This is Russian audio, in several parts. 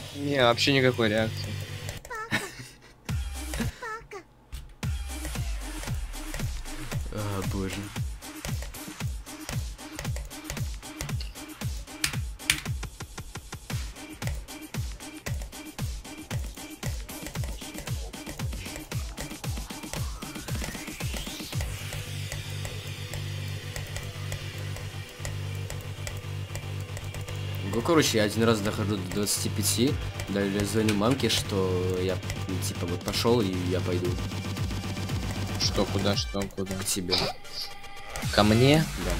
Не, вообще никакой реакции. А, боже. Ну, короче, я один раз дохожу до 25, дали звоню мамке, что я, типа, вот пошел и я пойду Что, куда, что, куда? к тебе. Ко мне? Да.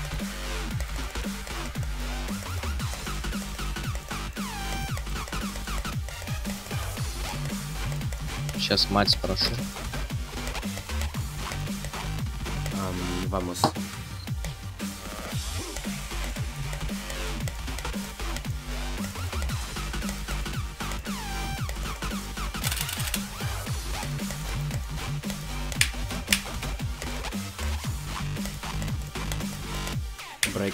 Сейчас мать спрошу. Vamos. Брейк.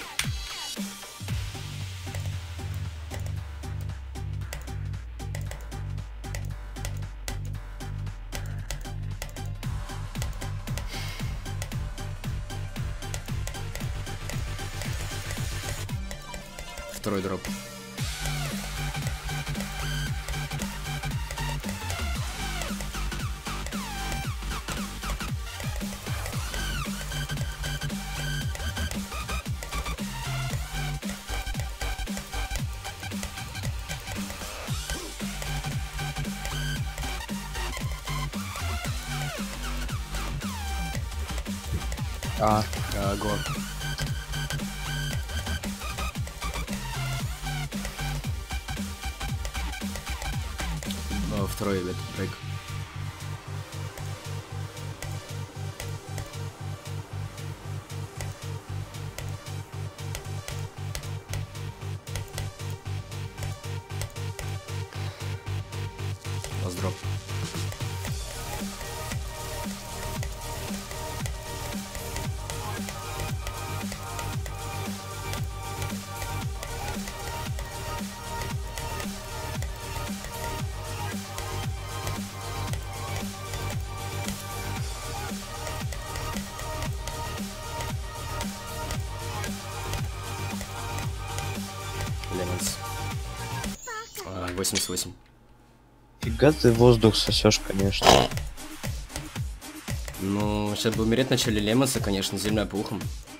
Второй дроп. Го. Второй этот брейк. Дроп. Лемонс. 88. Фига ты воздух сосешь, конечно. Ну, сейчас бы умереть в начале Лемонса, конечно, земля пухом.